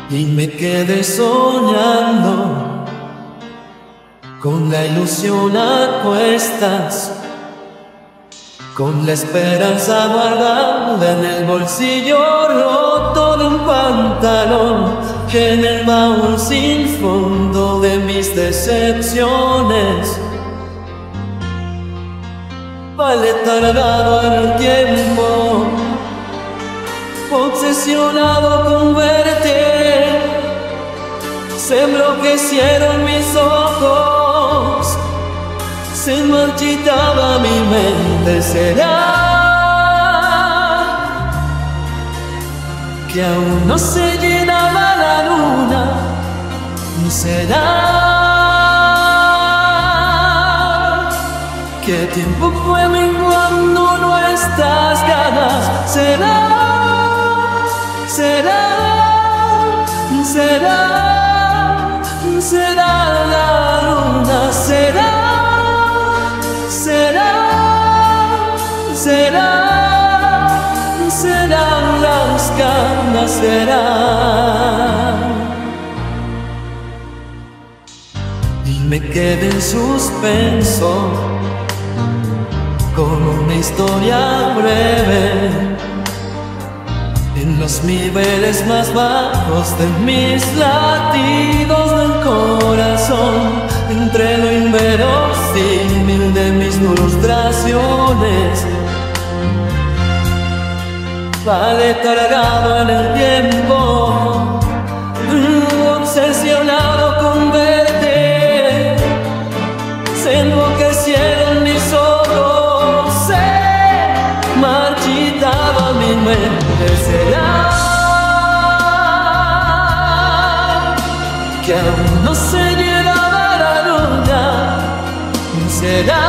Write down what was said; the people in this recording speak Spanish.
y me quedé soñando con la ilusión a cuestas, con la esperanza guardada en el bolsillo roto de un pantalón, que en el baúl sin fondo de mis decepciones vale tardado en el tiempo, obsesionado con verte, se enloquecieron mis ojos, se marchitaba mi mente. ¿Será que aún no se llenaba la luna? ¿Será que el tiempo fue menguando nuestras ganas? ¿Será? ¿Será? ¿Será? ¿Será la luna? ¿Será? ¿Será? ¿Será? ¿Serán las ganas? ¿Será? Y me quedé en suspenso con una historia breve en los niveles más bajos de mis latidos del corazón, entre lo inverosímil de mis frustraciones, vale cargado en el tiempo, obsesionado con verte, se enloquecieron mis ojos, se marchitaba mi mente. ¿Será que aún no se llegaba la luna? ¿Será